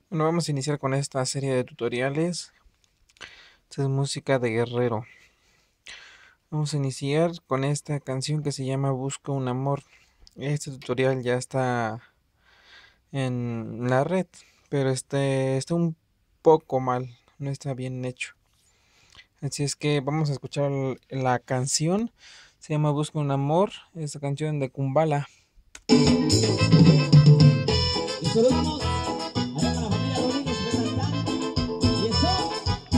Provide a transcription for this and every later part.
Bueno, vamos a iniciar con esta serie de tutoriales. Esta es música de Guerrero. Vamos a iniciar con esta canción que se llama Busco un amor. Este tutorial ya está en la red, pero está un poco mal, no está bien hecho. Así es que vamos a escuchar la canción. Se llama Busco un amor. Esta canción de Kumbala. Y saludamos allá para la familia Rodríguez Betantán. Y eso,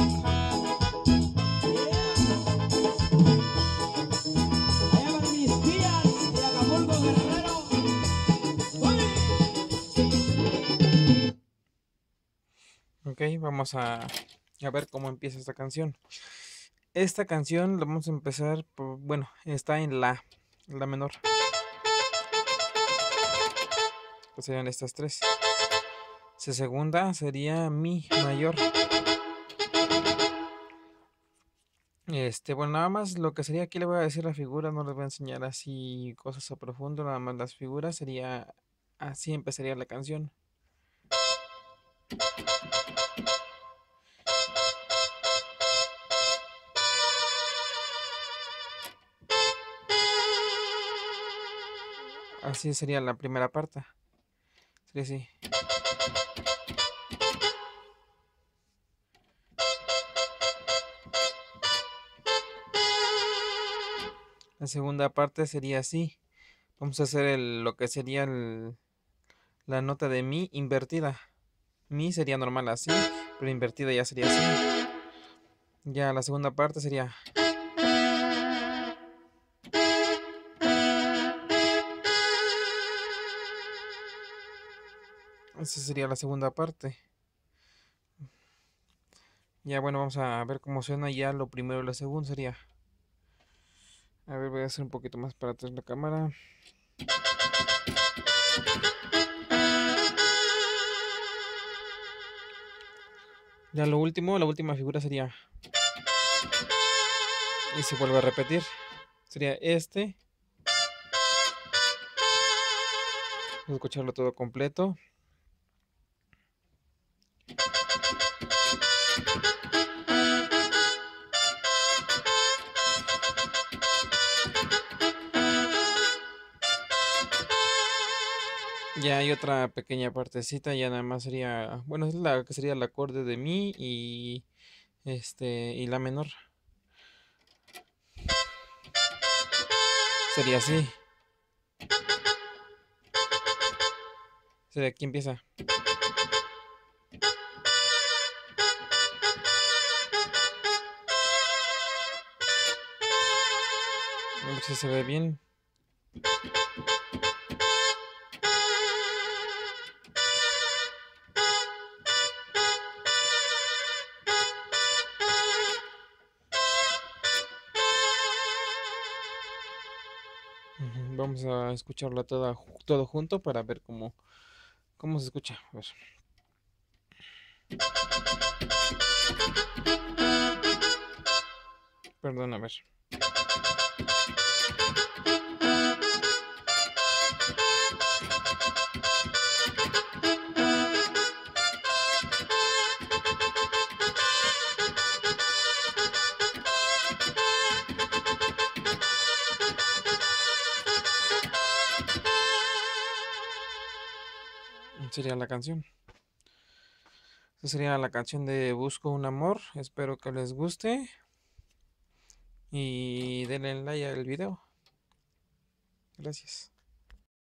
allá para mis tías de Acapulco, Guerrero. Ok, vamos a ver cómo empieza esta canción. Esta canción la vamos a empezar por, bueno, está en la menor. Pues serían estas tres. La segunda sería mi mayor. Bueno, nada más lo que sería aquí le voy a decir la figura, no les voy a enseñar así cosas a profundo, nada más las figuras sería así empezaría la canción. Así sería la primera parte. Sería así. La segunda parte sería así. Vamos a hacer lo que sería la nota de mi invertida. Mi sería normal así, pero invertida ya sería así. Ya la segunda parte sería. Esa sería la segunda parte. Ya bueno, vamos a ver cómo suena ya lo primero y lo segundo sería. A ver, voy a hacer un poquito más para atrás la cámara. Ya lo último, la última figura sería. Y se vuelve a repetir. Sería este. Vamos a escucharlo todo completo. Ya hay otra pequeña partecita, ya nada más sería, bueno, es la que sería el acorde de mi y la menor. Sería así. Sería aquí empieza. A ver si se ve bien. Vamos a escucharla todo junto para ver cómo se escucha. A ver. Perdón, a ver. Sería la canción. Esa sería la canción de Busco un amor. Espero que les guste. Y denle like al video. Gracias.